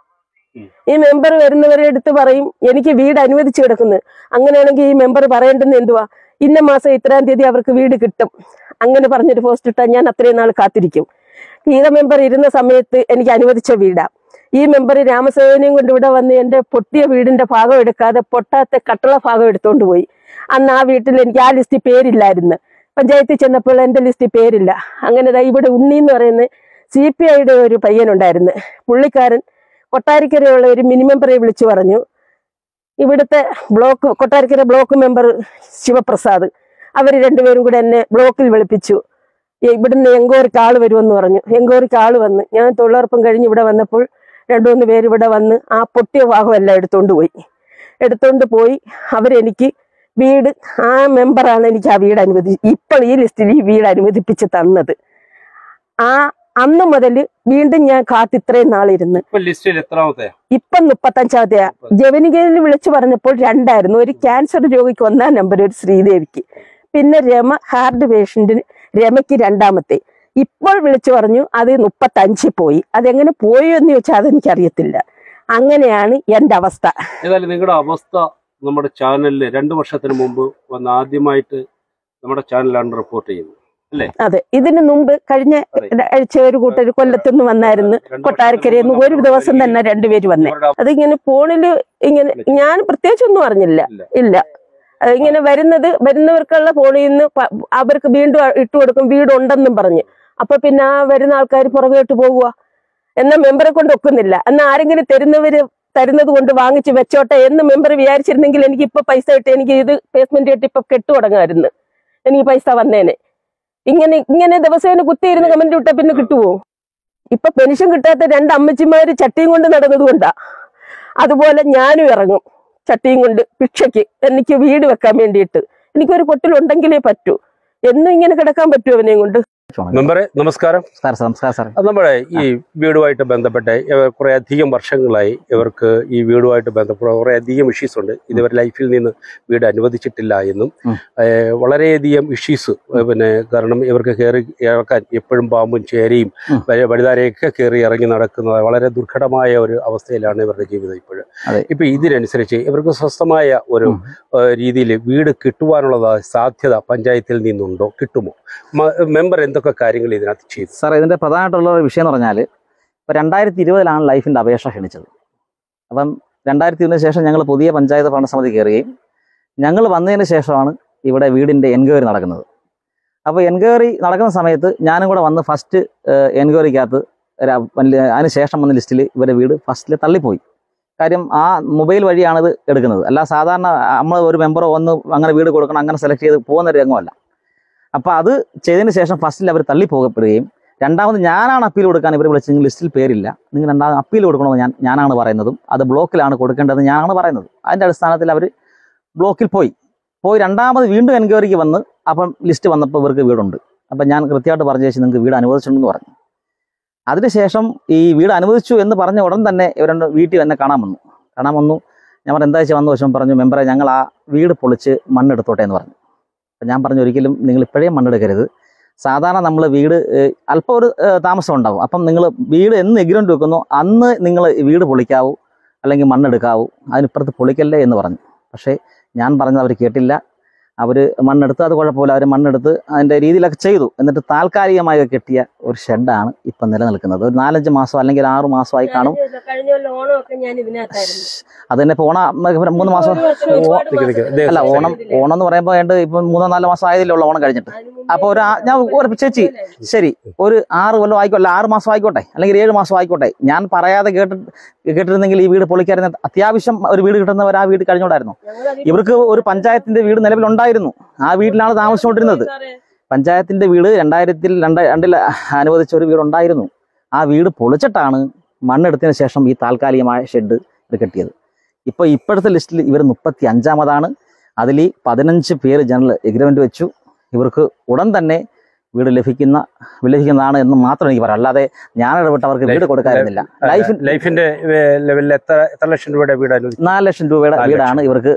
ഈ മെമ്പർ വരുന്നവരെ എടുത്ത് പറയും എനിക്ക് വീട് അനുവദിച്ചു കിടക്കുന്നു. അങ്ങനെയാണെങ്കിൽ ഈ മെമ്പർ പറയേണ്ടുന്ന എന്തുവാ, ഇന്ന മാസം 3-ാം തീയതി അവർക്ക് വീട് കിട്ടും, അങ്ങനെ പറഞ്ഞൊരു പോസ്റ്റ് ഇട്ടാൽ ഞാൻ അത്രയും നാൾ കാത്തിരിക്കും. ഗീത മെമ്പർ ഇരുന്ന സമയത്ത് എനിക്ക് അനുവദിച്ച വീടാ. ഈ മെമ്പർ രാമസേനയും കൊണ്ട് ഇവിടെ വന്ന് എൻ്റെ പൊട്ടിയ വീടിന്റെ ഭാഗം എടുക്കാതെ പൊട്ടാത്ത കട്ടള ഭാഗം എടുത്തോണ്ട് പോയി. അന്ന് ആ വീട്ടിൽ എനിക്ക് ആ ലിസ്റ്റിൽ പേരില്ലായിരുന്നു. പഞ്ചായത്തിൽ ചെന്നപ്പോൾ എൻ്റെ ലിസ്റ്റിൽ പേരില്ല. അങ്ങനെ ഇവിടെ ഉണ്ണി എന്ന് പറയുന്ന CPIയുടെ ഒരു പയ്യനുണ്ടായിരുന്നു. പുള്ളിക്കാരൻ കൊട്ടാരക്കരയുള്ള ഒരു മിനി മെമ്പറെ വിളിച്ചു പറഞ്ഞു, ഇവിടുത്തെ കൊട്ടാരക്കര ബ്ലോക്ക് മെമ്പർ ശിവപ്രസാദ്, അവർ 2 പേരും കൂടെ എന്നെ ബ്ലോക്കിൽ വിളിപ്പിച്ചു. ഇവിടുന്ന് എങ്കോറിക്ക് ആള് വരുമെന്ന് പറഞ്ഞു. എങ്കോറിക്ക് ആള് വന്ന് ഞാൻ തൊഴിലുറപ്പം കഴിഞ്ഞ് ഇവിടെ വന്നപ്പോൾ 2-3 പേര് ഇവിടെ വന്ന് ആ പൊട്ടിയ ഭാഗമെല്ലാം എടുത്തോണ്ട് പോയി അവരെനിക്ക് വീട്, ആ മെമ്പറാണ് എനിക്ക് ആ വീട് ഇപ്പോൾ ഈ ലിസ്റ്റിൽ ഈ വീട് അനുവദിപ്പിച്ച് തന്നത്. അന്ന് മുതൽ വീണ്ടും ഞാൻ ഇത്രയും നാളിരുന്ന് ഇപ്പം 35-ാമത്തെയാ. ജവനികയിൽ വിളിച്ചു പറഞ്ഞപ്പോൾ 2 ആയിരുന്നു. ഒരു ക്യാൻസർ രോഗിക്ക് 1-ാം നമ്പർ, ഒരു ശ്രീദേവിക്ക്, പിന്നെ ഹാർട്ട് പേഷ്യന്റിന് രമയ്ക്ക് 2-ാമത്തെ. ഇപ്പോൾ വിളിച്ചു പറഞ്ഞു അത് 35 പോയി. അതെങ്ങനെ പോയി എന്ന് ചോദിച്ചാൽ അതെനിക്കറിയത്തില്ല. അങ്ങനെയാണ് എൻ്റെ അവസ്ഥ. ഏതായാലും നിങ്ങളുടെ അവസ്ഥ നമ്മുടെ ചാനലിൽ 2 വർഷത്തിന് മുമ്പ് വന്ന് ആദ്യമായിട്ട് നമ്മുടെ ചാനലാണ് റിപ്പോർട്ട് ചെയ്യുന്നത് അല്ലേ? അതെ. ഇതിനു മുമ്പ് കഴിഞ്ഞ ആഴ്ച ഒരു കൂട്ടർ കൊല്ലത്തുനിന്ന് വന്നായിരുന്നു. കൊട്ടാരക്കരയിൽ നിന്ന് ഒരു ദിവസം തന്നെ 2 പേര് വന്നേ. അതിങ്ങനെ ഫോണില് ഇങ്ങനെ ഞാൻ പ്രത്യേകിച്ചൊന്നും അറിഞ്ഞില്ല. ഇല്ല, ഇങ്ങനെ വരുന്നവർക്കുള്ള ഫോണിൽ നിന്ന് അവർക്ക് വീണ്ടും ഇട്ടുകൊടുക്കും വീടുണ്ടെന്നും പറഞ്ഞ്. അപ്പൊ പിന്നെ ആ വരുന്ന ആൾക്കാർ പുറകോട്ട് പോകുക. എന്നാൽ മെമ്പറെ കൊണ്ട് ഒക്കുന്നില്ല. എന്നാൽ ആരെങ്കിലും തരുന്നത് കൊണ്ട് വാങ്ങിച്ച് വെച്ചോട്ടെ എന്ന് മെമ്പർ വിചാരിച്ചിരുന്നെങ്കിൽ എനിക്ക് ഇപ്പൊ പൈസ കിട്ടി എനിക്ക് ഇത് പേസ്മെന്റ് കിട്ടി ഇപ്പൊ കെട്ടുടങ്ങായിരുന്നു. എനിക്ക് പൈസ വന്നേനെ. ഇങ്ങനെ ദിവസേന കുത്തിയിരുന്ന് കമന്റ് വിട്ടാ പിന്നെ കിട്ടുവോ? ഇപ്പൊ പെൻഷൻ കിട്ടാത്ത 2 അമ്മച്ചിമാര് ചട്ടിയും കൊണ്ട് നടന്നത് കൊണ്ടാ. അതുപോലെ ഞാനും ഇറങ്ങും ചട്ടിയും കൊണ്ട് ഭിക്ഷയ്ക്ക്, എനിക്ക് വീട് വെക്കാൻ വേണ്ടിയിട്ട്. എനിക്കൊരു പൊട്ടിലുണ്ടെങ്കിലേ പറ്റൂ. എന്നും ഇങ്ങനെ കിടക്കാൻ പറ്റുമോ അവനെയും കൊണ്ട്? മെമ്പറെ നമസ്കാരം. നമ്മുടെ ഈ വീടുമായിട്ട് ബന്ധപ്പെട്ട് കുറെ അധികം വർഷങ്ങളായി ഇവർക്ക് ഈ വീടുമായിട്ട് ബന്ധപ്പെട്ട കുറെ അധികം ഇഷ്യൂസ് ഉണ്ട്. ഇതുവരെ ലൈഫിൽ നിന്ന് വീട് അനുവദിച്ചിട്ടില്ല എന്നും വളരെയധികം ഇഷ്യൂസ് കാരണം ഇവർക്ക് കയറി ഇറക്കാൻ എപ്പോഴും പാമ്പും ചേരയും വഴുതാരയൊക്കെ കയറി ഇറങ്ങി നടക്കുന്ന വളരെ ദുർഘടമായ ഒരു അവസ്ഥയിലാണ് ഇവരുടെ ജീവിതം ഇപ്പോഴും. ഇപ്പൊ ഇതിനനുസരിച്ച് ഇവർക്ക് സ്വസ്ഥമായ ഒരു രീതിയിൽ വീട് കിട്ടുവാനുള്ളതായ സാധ്യത പഞ്ചായത്തിൽ നിന്നുണ്ടോ? കിട്ടുമോ? മെമ്പർ എന്തൊക്കെ കാര്യങ്ങൾ ഇതിനകത്ത് ചെയ്തു? സാർ, ഇതിന്റെ പ്രധാനമായിട്ടുള്ള ഒരു വിഷയം എന്ന് പറഞ്ഞാൽ ഇപ്പോൾ 2020 ലൈഫിന്റെ അപേക്ഷ ക്ഷണിച്ചത്. അപ്പം 2020 ശേഷം ഞങ്ങൾ പുതിയ പഞ്ചായത്ത് ഭരണസമിതി കയറുകയും ഞങ്ങൾ വന്നതിന് ശേഷമാണ് ഇവിടെ വീടിന്റെ എൻക്വയറി നടക്കുന്നത്. അപ്പോൾ എൻക്വയറി നടക്കുന്ന സമയത്ത് ഞാനും കൂടെ വന്ന് ഫസ്റ്റ് എൻക്വയറിക്കകത്ത് അതിന് ശേഷം വന്ന ലിസ്റ്റിൽ ഇവരുടെ വീട് ഫസ്റ്റിൽ തള്ളിപ്പോയി. കാര്യം ആ മൊബൈൽ വഴിയാണിത് എടുക്കുന്നത്. അല്ല സാധാരണ നമ്മൾ ഒരു മെമ്പറോ വന്ന് അങ്ങനെ വീട് കൊടുക്കണം അങ്ങനെ സെലക്ട് ചെയ്ത് പോകുന്ന ഒരു രംഗമല്ല. അപ്പോൾ അത് ചെയ്തതിന് ശേഷം ഫസ്റ്റിൽ അവർ തള്ളിപ്പോകപ്പെടുകയും രണ്ടാമത് ഞാനാണ് അപ്പീൽ കൊടുക്കാൻ ഇവർ വിളിച്ച് നിങ്ങൾ ലിസ്റ്റിൽ പേരില്ല, നിങ്ങൾ രണ്ടാമത് അപ്പീൽ കൊടുക്കണമെന്ന് ഞാനാണ് പറയുന്നതും അത് ബ്ലോക്കിലാണ് കൊടുക്കേണ്ടത് ഞാനാണ് പറയുന്നത്. അതിൻ്റെ അടിസ്ഥാനത്തിൽ അവർ ബ്ലോക്കിൽ പോയി രണ്ടാമത് വീണ്ടും എൻക്വയറിക്ക് വന്ന് അപ്പം ലിസ്റ്റ് വന്നപ്പോൾ ഇവർക്ക് വീടുണ്ട്. അപ്പം ഞാൻ കൃത്യമായിട്ട് പറഞ്ഞു ചേച്ചി നിങ്ങൾക്ക് വീട് അനുവദിച്ചിട്ടുണ്ടെന്ന് പറഞ്ഞു. അതിനുശേഷം ഈ വീട് അനുവദിച്ചു എന്ന് പറഞ്ഞ ഉടൻ തന്നെ ഇവരുടെ വീട്ടിൽ എന്നെ കാണാൻ വന്നു. ഞാൻ പറഞ്ഞു എന്താ വെച്ചാൽ വന്ന ദിവസം പറഞ്ഞു മെമ്പറെ ഞങ്ങൾ ആ വീട് പൊളിച്ച് മണ്ണെടുത്തോട്ടെ എന്ന് പറഞ്ഞു. അപ്പം ഞാൻ പറഞ്ഞു ഒരിക്കലും നിങ്ങൾ ഇപ്പോഴേ മണ്ണെടുക്കരുത്. സാധാരണ നമ്മൾ വീട് അല്പം ഒരു താമസം ഉണ്ടാവും. അപ്പം നിങ്ങൾ വീട് എന്ന് എഗ്രിമെന്റ് വെക്കുന്നു അന്ന് നിങ്ങൾ വീട് പൊളിക്കാവൂ അല്ലെങ്കിൽ മണ്ണെടുക്കാവൂ, അതിനിപ്പുറത്ത് പൊളിക്കല്ലേ എന്ന് പറഞ്ഞു. പക്ഷേ ഞാൻ പറഞ്ഞത് അവർ കേട്ടില്ല. അവർ മണ്ണെടുത്ത് അത് കുഴപ്പമില്ല, അവർ മണ്ണെടുത്ത് അതിൻ്റെ രീതിയിലൊക്കെ ചെയ്തു. എന്നിട്ട് താൽക്കാലികമായി കെട്ടിയ ഒരു ഷെഡാണ് ഇപ്പം നിലനിൽക്കുന്നത്. ഒരു 4-5 മാസം അല്ലെങ്കിൽ 6 മാസമായി കാണും. അത് തന്നെ ഇപ്പോൾ ഓണം 3 മാസം അല്ല ഓണം എന്ന് പറയുമ്പോൾ ഇപ്പം 3-4 മാസം ആയതിലേ ഉള്ളൂ ഓണം കഴിഞ്ഞിട്ട്. അപ്പോൾ ഞാൻ ഒരു ചേച്ചി ശരി ഒരു 6 കൊല്ലം ആയിക്കോട്ടെ, 6 മാസം ആയിക്കോട്ടെ അല്ലെങ്കിൽ 7 മാസം ആയിക്കോട്ടെ, ഞാൻ പറയാതെ കേട്ടിരുന്നെങ്കിൽ ഈ വീട് പൊളിക്കാരുന്ന അത്യാവശ്യം ഒരു വീട് കിട്ടുന്നവർ ആ വീട് കഴിഞ്ഞോണ്ടായിരുന്നു. ഇവർക്ക് ഒരു പഞ്ചായത്തിന്റെ വീട് നിലവിലുണ്ടായിരുന്നു, ആ വീട്ടിലാണ് താമസിച്ചുകൊണ്ടിരുന്നത്. പഞ്ചായത്തിന്റെ വീട് 2002 അനുവദിച്ച ഒരു വീടുണ്ടായിരുന്നു. ആ വീട് പൊളിച്ചിട്ടാണ് മണ്ണെടുത്തതിന് ശേഷം ഈ താൽക്കാലികമായ ഷെഡ് ഇത് കെട്ടിയത്. ഇപ്പോഴത്തെ ലിസ്റ്റിൽ ഇവർ 35-ാമതാണ്. അതിൽ 15 പേര് ജനറൽ എഗ്രിമെന്റ് വെച്ചു. ഇവർക്ക് ഉടൻ തന്നെ വീട് ലഭിക്കുന്നതാണ് എന്ന് മാത്രം എനിക്ക് പറയാം. അല്ലാതെ ഞാൻ ഇടപെട്ട് അവർക്ക് വീട് കൊടുക്കാനില്ല. ലൈഫിന്റെ ലെവലിൽ എത്ര ലക്ഷം രൂപയുടെ വീട്? 4 ലക്ഷം രൂപയുടെ വീടാണ് ഇവർക്ക്.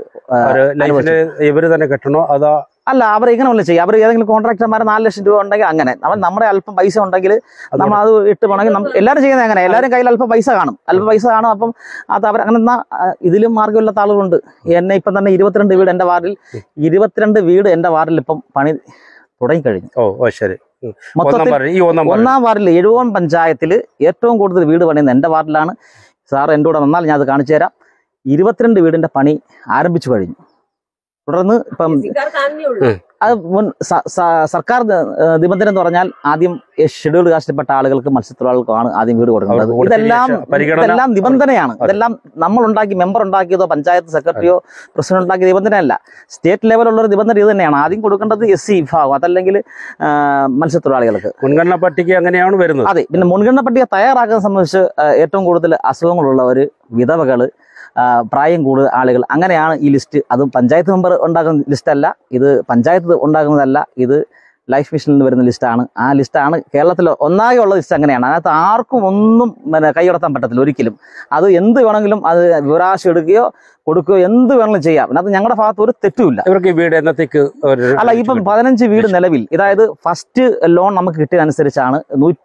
ഇവര് തന്നെ കെട്ടണോ അതോ? അല്ല, അവർ ഇങ്ങനെ വല്ല ചെയ്യും. അവർ ഏതെങ്കിലും കോൺട്രാക്ടർമാർ 4 ലക്ഷം രൂപ ഉണ്ടെങ്കിൽ അങ്ങനെ നമ്മുടെ അല്പം പൈസ ഉണ്ടെങ്കിൽ നമ്മൾ അത് ഇട്ട് പോകണമെങ്കിൽ എല്ലാവരും ചെയ്യുന്നത് അങ്ങനെ. എല്ലാവരും കയ്യിൽ അല്പം പൈസ കാണും. അപ്പം അത് അവർ അങ്ങനെ ഇതിലും മാർഗ്ഗമില്ലാത്ത ആളുകളുണ്ട്. എന്നെ ഇപ്പം തന്നെ 22 വീട് എൻ്റെ വാർഡിൽ 22 വീട് എൻ്റെ വാർഡിൽ ഇപ്പം പണി തുടങ്ങിക്കഴിഞ്ഞു. ശരി. മൊത്തത്തിൽ 1-ാം വാർഡിൽ എഴുകോൺ പഞ്ചായത്തിൽ ഏറ്റവും കൂടുതൽ വീട് പണിയുന്നത് എൻ്റെ വാർഡിലാണ്. സാർ എൻ്റെ കൂടെ വന്നാൽ ഞാൻ അത് കാണിച്ചു തരാം. 22 വീടിൻ്റെ പണി ആരംഭിച്ചു കഴിഞ്ഞു. തുടർന്ന് ഇപ്പം അത് സർക്കാർ നിബന്ധന എന്ന് പറഞ്ഞാൽ ആദ്യം ഷെഡ്യൂൾഡ് കാസ്റ്റിൽപ്പെട്ട ആളുകൾക്ക് മത്സ്യത്തൊഴിലാളികൾക്കാണ് ആദ്യം വീട് കൊടുക്കുന്നത്. ഇതെല്ലാം നിബന്ധനയാണ്. ഇതെല്ലാം മെമ്പർ ഉണ്ടാക്കിയതോ പഞ്ചായത്ത് സെക്രട്ടറിയോ പ്രസിഡന്റ് ഉണ്ടാക്കിയ നിബന്ധനയല്ല. സ്റ്റേറ്റ് ലെവലുള്ള ഒരു നിബന്ധന ഇത് തന്നെയാണ്. ആദ്യം കൊടുക്കേണ്ടത് SC വിഭാഗം, അതല്ലെങ്കിൽ മത്സ്യത്തൊഴിലാളികൾക്ക് മുൻഗണന പട്ടിക അങ്ങനെയാണ് വരുന്നത്. അതെ. പിന്നെ മുൻഗണന പട്ടിക തയ്യാറാക്കുന്നത് സംബന്ധിച്ച് ഏറ്റവും കൂടുതൽ അസുഖങ്ങളുള്ളവർ, വിധവകള്, പ്രായം കൂടുതൽ ആളുകൾ, അങ്ങനെയാണ് ഈ ലിസ്റ്റ്. അതും പഞ്ചായത്ത് മെമ്പർ ഉണ്ടാക്കുന്ന ലിസ്റ്റല്ല, ഇത് പഞ്ചായത്ത് ഉണ്ടാക്കുന്നതല്ല, ഇത് ലൈഫ് മിഷനിൽ നിന്ന് വരുന്ന ലിസ്റ്റാണ്. ആ ലിസ്റ്റാണ് കേരളത്തിൽ ഒന്നാകെ ഉള്ള ലിസ്റ്റ്. അങ്ങനെയാണ്. അതിനകത്ത് ആർക്കും ഒന്നും കൈയടത്താൻ പറ്റത്തില്ല ഒരിക്കലും. അത് എന്ത് വേണമെങ്കിലും അത് വിവരാശം എടുക്കുകയോ കൊടുക്കുകയോ എന്ത് വേണമെങ്കിലും ചെയ്യാം. അതിനകത്ത് ഞങ്ങളുടെ ഭാഗത്ത് ഒരു തെറ്റുമില്ല. ഇവർക്ക് വീട് എന്നത്തേക്ക് അല്ല, ഇപ്പം 15 വീട് നിലവിൽ, അതായത് ഫസ്റ്റ് ലോൺ നമുക്ക് കിട്ടിയതനുസരിച്ചാണ്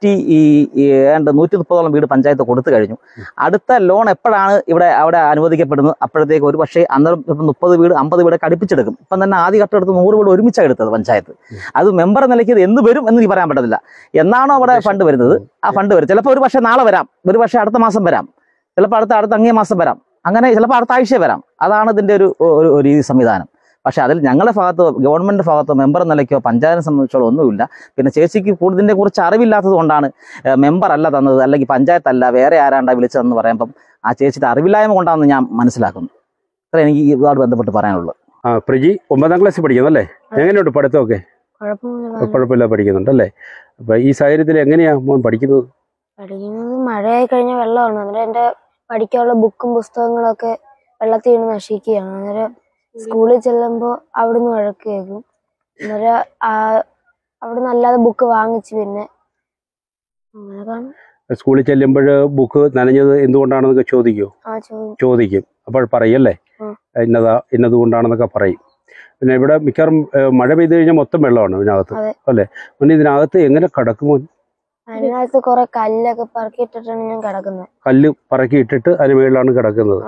130ഓളം വീട് പഞ്ചായത്ത് കൊടുത്തു കഴിഞ്ഞു. അടുത്ത ലോൺ എപ്പോഴാണ് അവിടെ അനുവദിക്കപ്പെടുന്നത് അപ്പോഴത്തേക്ക് ഒരു പക്ഷേ അന്നേരം ഇപ്പം 30 വീട് 50 വീടൊക്കെ അടുപ്പിച്ചെടുക്കും. ഇപ്പം തന്നെ ആദ്യ ഘട്ടം എടുത്ത് 100 വീട് ഒരുമിച്ചാണ് എടുത്തത് പഞ്ചായത്ത്. അത് മെമ്പർ നിലയ്ക്ക് എന്ന് വരും എന്ന് നീ പറയാൻ പറ്റത്തില്ല. എന്നാണോ അവിടെ ഫണ്ട് വരുന്നത് ആ ഫണ്ട് വരും. ചിലപ്പോൾ ഒരു പക്ഷേ നാളെ വരാം, ഒരു പക്ഷേ അടുത്ത മാസം വരാം, ചിലപ്പോൾ അടുത്ത അങ്ങേ മാസം വരാം, അങ്ങനെ ചിലപ്പോൾ അടുത്ത ആഴ്ച വരാം. അതാണ് ഇതിൻ്റെ ഒരു രീതി സംവിധാനം. പക്ഷേ അതിൽ ഞങ്ങളുടെ ഭാഗത്തോ ഗവൺമെൻറ് ഭാഗത്തോ മെമ്പർ നിലയ്ക്കോ പഞ്ചായത്തിനെ സംബന്ധിച്ചോളം ഒന്നുമില്ല. പിന്നെ ചേച്ചിക്ക് കൂടുതലിനെ കുറിച്ച് അറിവില്ലാത്തത് കൊണ്ടാണ് മെമ്പർ അല്ല തന്നത്, അല്ലെങ്കിൽ പഞ്ചായത്തല്ല വേറെ ആരാണ്ടാ വിളിച്ചതെന്ന് പറയുമ്പം ആ ചേച്ചിയുടെ അറിവില്ലായ്മ കൊണ്ടാണെന്ന് ഞാൻ മനസ്സിലാക്കുന്നു. അത്ര എനിക്ക് ഇതുമായിട്ട് ബന്ധപ്പെട്ട് പറയാനുള്ളത്. പ്രിജി 9ാം ക്ലാസ്സിൽ പഠിക്കുന്നല്ലേ? എങ്ങനെയുണ്ട് പഠിത്തമൊക്കെ? കുഴപ്പമില്ല, പഠിക്കുന്നുണ്ടല്ലേ? അപ്പൊ ഈ സാഹചര്യത്തിൽ എങ്ങനെയാ മോൻ പഠിക്കുന്നത്? മഴയായി കഴിഞ്ഞ വെള്ളമാണ്. അന്നേരം എന്റെ പഠിക്കാനുള്ള ബുക്കും പുസ്തകങ്ങളൊക്കെ വെള്ളത്തിൽ വീണ് നശിക്കുകയാണ്. അന്നേരം സ്കൂളിൽ ചെല്ലുമ്പോൾ അവിടുന്ന് വഴക്ക് കേൾക്കും. അന്നേരം അവിടുന്ന് അല്ലാതെ ബുക്ക് വാങ്ങിച്ചു. പിന്നെ അങ്ങനെ കാണും. സ്കൂളിൽ ചെല്ലുമ്പോൾ ബുക്ക് നനഞ്ഞത് എന്തുകൊണ്ടാണെന്നൊക്കെ ചോദിക്കും. അപ്പോൾ പറയല്ലേ ഇന്നതുകൊണ്ടാണെന്നൊക്കെ പറയും. പിന്നെ ഇവിടെ മിക്കവാറും മഴ പെയ്തു കഴിഞ്ഞാൽ മൊത്തം വെള്ളമാണ് ഇതിനകത്ത് അല്ലേ? പിന്നെ ഇതിനകത്ത് എങ്ങനെ കിടക്കുമോ? അതിനകത്ത് കുറെ കല്ലൊക്കെ പറക്കിയിട്ടിട്ടാണ് ഞാൻ കിടക്കുന്നത്. കല്ല് പറക്കിയിട്ടിട്ട് അതിന് മേളിലാണ് കിടക്കുന്നത്.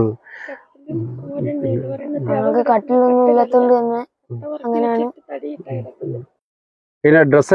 നമുക്ക് കട്ടിലൊന്നും ഇല്ലാത്തോണ്ട് തന്നെ അങ്ങനെയാണ്. പിന്നെ ഡ്രസ്സ്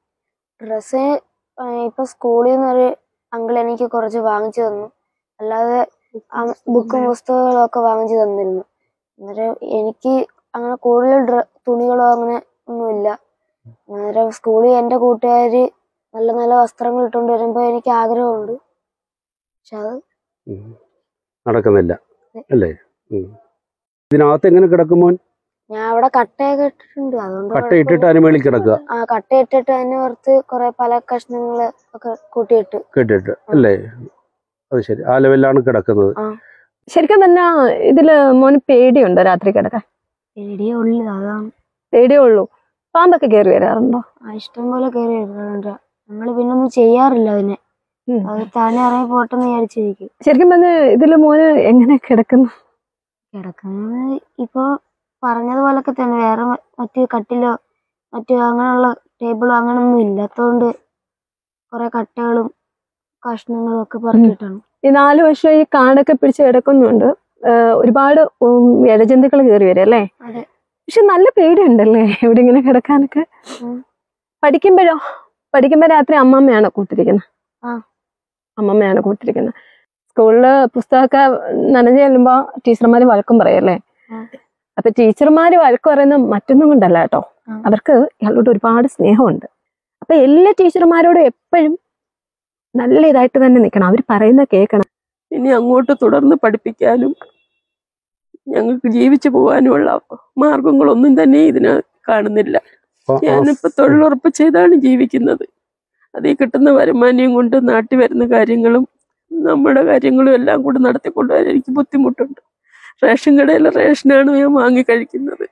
ഇപ്പൊ സ്കൂളിൽ നിന്നൊരു അങ്കിൾ എനിക്ക് കുറച്ച് വാങ്ങിച്ചു തന്നു. അല്ലാതെ ബുക്കും പുസ്തകങ്ങളും ഒക്കെ വാങ്ങിച്ചു തന്നിരുന്നു. അന്നേരം എനിക്ക് അങ്ങനെ കൂടുതൽ തുണികളോ അങ്ങനെ ഒന്നുമില്ല. അന്നേരം സ്കൂളിൽ എൻ്റെ കൂട്ടുകാര് നല്ല നല്ല വസ്ത്രങ്ങൾ ഇട്ടുകൊണ്ട് വരുമ്പോൾ എനിക്ക് ആഗ്രഹമുണ്ട്. പക്ഷെ അത് നടക്കുന്നില്ല അല്ലേ? ഇതിനകത്ത് എങ്ങനെ കിടക്കും മോൻ? ഞാൻ അവിടെ കട്ടയൊക്കെ ഇട്ടിട്ടുണ്ട്. അതുകൊണ്ട് കട്ട ഇട്ടിട്ട് അതിന് മേളിൽ കിടക്കുക. കട്ട ഇട്ടിട്ട് അതിന് പുറത്ത് കുറെ പല കഷ്ണങ്ങള് ഒക്കെ കൂട്ടിയിട്ട് കേട്ടിട്ട് അല്ലേ? അത് ശരി, ആ ലെവലിലാണ് കിടക്കുന്നത്. ശരിക്കും തന്നെ ഇതില് മോന് പേടിയുണ്ടോ രാത്രി കിടക്കാൻ? പേടിയേ ഉള്ളു, അതാണ്. പേടിയേ ഉള്ളൂ. പാമ്പൊക്കെ കയറി വരാറുണ്ടോ? ഇഷ്ടം പോലെ കയറി വരുന്നുണ്ട്. ഞങ്ങള് പിന്നെ ഒന്നും ചെയ്യാറില്ല അതിനെ. അത് താനെ ഇറങ്ങി പോട്ടെന്ന് വിചാരിച്ചിരിക്കും. ശരിക്കും പറഞ്ഞ ഇതില് മോന് എങ്ങനെ കിടക്കുന്നു? കിടക്കുന്നത് ഇപ്പൊ പറഞ്ഞതുപോലൊക്കെ തന്നെ. വേറെ മറ്റു കട്ടിലോ മറ്റു അങ്ങനെയുള്ള ടേബിളോ അങ്ങനൊന്നും ഇല്ലാത്തതുകൊണ്ട് കുറെ കട്ടകളും കഷ്ണങ്ങളും ഒക്കെ പറക്കിയിട്ടാണ്. ഈ 4 വർഷം ഈ കാടൊക്കെ പിടിച്ച് കിടക്കുന്നുണ്ട്. ഒരുപാട് ഇഴജന്തുക്കൾ കയറി വരും അല്ലേ? അതെ. പക്ഷെ നല്ല പേടിയുണ്ടല്ലേ ഇവിടെ ഇങ്ങനെ കിടക്കാനൊക്കെ? പഠിക്കുമ്പോ രാത്രി അമ്മമ്മയാണ് കൂട്ടിരിക്കുന്നത്. അമ്മമ്മയാണ് കൂട്ടിരിക്കുന്നത്. സ്കൂളില് പുസ്തകമൊക്കെ നനഞ്ഞു ചെല്ലുമ്പോ ടീച്ചർമാര് വഴക്കും പറയല്ലേ? അപ്പൊ ടീച്ചർമാര് വഴക്ക് പറയുന്നത് മറ്റൊന്നും കൊണ്ടല്ല കേട്ടോ, അവർക്ക് ഇയാളോട് ഒരുപാട് സ്നേഹമുണ്ട്. അപ്പൊ എല്ലാ ടീച്ചർമാരോടും എപ്പോഴും നല്ല ഇതായിട്ട് തന്നെ നിൽക്കണം, അവർ പറയുന്ന കേൾക്കണം. ഇനി അങ്ങോട്ട് തുടർന്ന് പഠിപ്പിക്കാനും ഞങ്ങൾക്ക് ജീവിച്ചു പോകാനുമുള്ള മാർഗങ്ങളൊന്നും തന്നെ ഇതിന് കാണുന്നില്ല. ഞാനിപ്പോ തൊഴിലുറപ്പ് ചെയ്താണ് ജീവിക്കുന്നത്. അതിൽ കിട്ടുന്ന വരുമാനം കൊണ്ട് നാട്ടിൽ വരുന്ന കാര്യങ്ങളും നമ്മുടെ കാര്യങ്ങളും എല്ലാം കൂടി നടത്തിക്കൊണ്ടുവരാൻ എനിക്ക് ബുദ്ധിമുട്ടുണ്ട്. റേഷൻ കടയിലെ റേഷനാണ് ഞാൻ വാങ്ങി കഴിക്കുന്നത്.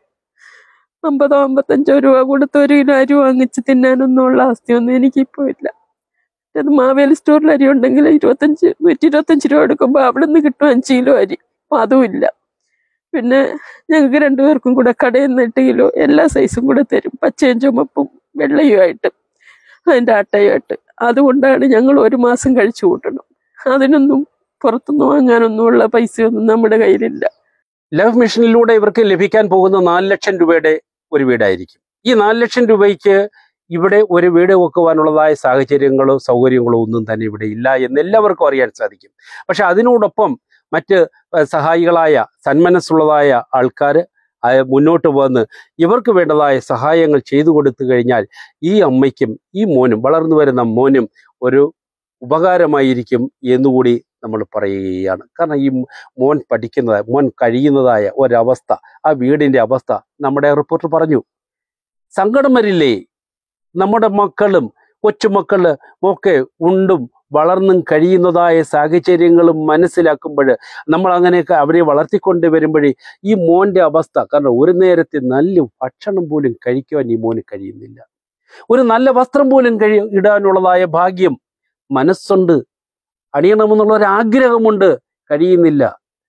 50-55 രൂപ കൊടുത്ത് 1 കിലോ അരി വാങ്ങിച്ച് തിന്നാനൊന്നും ഉള്ള അവസ്ഥയൊന്നും എനിക്കിപ്പോൾ ഇല്ല. അത് മാവേലി സ്റ്റോറിൽ അരി ഉണ്ടെങ്കിൽ 125 രൂപ എടുക്കുമ്പോൾ അവിടെ നിന്ന് കിട്ടും 5 കിലോ അരി. അപ്പം അതും ഇല്ല. പിന്നെ ഞങ്ങൾക്ക് 2 പേർക്കും കൂടെ കടയിൽ നിന്ന് 8 കിലോ എല്ലാ സൈസും കൂടെ തരും, പച്ചയും ചുമപ്പും വെള്ളയുമായിട്ട്, അതിൻ്റെ ആട്ടയുമായിട്ട്. അതുകൊണ്ടാണ് ഞങ്ങൾ 1 മാസം കഴിച്ചു കൂട്ടണം. അതിനൊന്നും പുറത്തുനിന്ന് വാങ്ങാനൊന്നുമുള്ള പൈസയൊന്നും നമ്മുടെ കയ്യിലില്ല. ലൈഫ് മിഷനിലൂടെ ഇവർക്ക് ലഭിക്കാൻ പോകുന്ന 4 ലക്ഷം രൂപയുടെ ഒരു വീടായിരിക്കും. ഈ 4 ലക്ഷം രൂപയ്ക്ക് ഇവിടെ ഒരു വീട് വെക്കുവാനുള്ളതായ സാഹചര്യങ്ങളോ സൗകര്യങ്ങളോ ഒന്നും തന്നെ ഇവിടെ ഇല്ല എന്ന് എല്ലാവർക്കും അറിയാൻ സാധിക്കും. പക്ഷെ അതിനോടൊപ്പം മറ്റ് സഹായികളായ സന്മനസ്സുള്ളതായ ആൾക്കാർ മുന്നോട്ട് വന്ന് ഇവർക്ക് വേണ്ടതായ സഹായങ്ങൾ ചെയ്തു കൊടുത്തു കഴിഞ്ഞാൽ ഈ അമ്മയ്ക്കും ഈ മോനും, വളർന്നു വരുന്ന മോനും ഒരു ഉപകാരമായിരിക്കും എന്നുകൂടി നമ്മൾ പറയുകയാണ്. കാരണം ഈ മോൻ കഴിയുന്നതായ ഒരവസ്ഥ, ആ വീടിൻ്റെ അവസ്ഥ നമ്മുടെ റിപ്പോർട്ടർ പറഞ്ഞു. സങ്കടം വരില്ലേ? നമ്മുടെ മക്കളും കൊച്ചുമക്കള് ഒക്കെ ഉണ്ടും വളർന്നും കഴിയുന്നതായ സാഹചര്യങ്ങളും മനസ്സിലാക്കുമ്പോൾ നമ്മൾ അങ്ങനെയൊക്കെ അവരെ വളർത്തിക്കൊണ്ട് വരുമ്പോഴേ ഈ മോൻ്റെ അവസ്ഥ, കാരണം ഒരു നേരത്തെ നല്ല ഭക്ഷണം പോലും കഴിക്കുവാൻ ഈ മോന് കഴിയുന്നില്ല. ഒരു നല്ല വസ്ത്രം പോലും ഇടാനുള്ളതായ ഭാഗ്യം മനസ്സുണ്ട്, അണിയണമെന്നുള്ളൊരാഗ്രഹമുണ്ട്, കഴിയുന്നില്ല.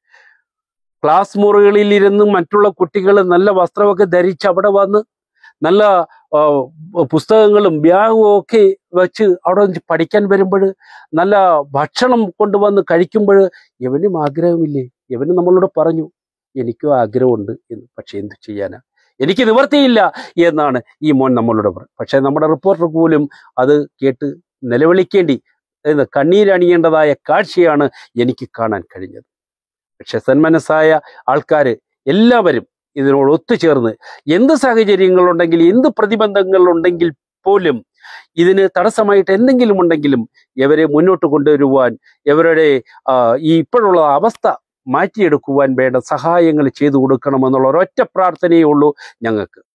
ക്ലാസ് മുറികളിൽ ഇരുന്ന് മറ്റുള്ള കുട്ടികൾ നല്ല വസ്ത്രമൊക്കെ ധരിച്ച് അവിടെ വന്ന് നല്ല പുസ്തകങ്ങളും ബാഗും ഒക്കെ വെച്ച് അവിടെ പഠിക്കാൻ വരുമ്പോൾ, നല്ല ഭക്ഷണം കൊണ്ടുവന്ന് കഴിക്കുമ്പോൾ എവനും ആഗ്രഹമില്ലേ? എവനും നമ്മളോട് പറഞ്ഞു എനിക്കും ആഗ്രഹമുണ്ട് എന്ന്. പക്ഷെ എന്ത് ചെയ്യാനാ, എനിക്ക് നിവർത്തിയില്ല എന്നാണ് ഈ മോൻ നമ്മളോട് പറഞ്ഞു. പക്ഷെ നമ്മുടെ റിപ്പോർട്ടർ പോലും അത് കേട്ട് നിലവിളിക്കേണ്ടി കണ്ണീരണിയേണ്ടതായ കാഴ്ചയാണ് എനിക്ക് കാണാൻ കഴിഞ്ഞത്. പക്ഷെ സന്മനസ്സായ ആൾക്കാർ എല്ലാവരും ഇതിനോട് ഒത്തുചേർന്ന് എന്ത് സാഹചര്യങ്ങളുണ്ടെങ്കിൽ എന്ത് പ്രതിബന്ധങ്ങളുണ്ടെങ്കിൽ പോലും ഇതിന് തടസ്സമായിട്ട് എന്തെങ്കിലും ഉണ്ടെങ്കിലും ഇവരെ മുന്നോട്ട് കൊണ്ടുവരുവാൻ, ഇവരുടെ ഈ ഇപ്പോഴുള്ള അവസ്ഥ മാറ്റിയെടുക്കുവാൻ വേണ്ട സഹായങ്ങൾ ചെയ്തു കൊടുക്കണമെന്നുള്ള ഒരൊറ്റ പ്രാർത്ഥനയേ ഉള്ളൂ ഞങ്ങൾക്ക്.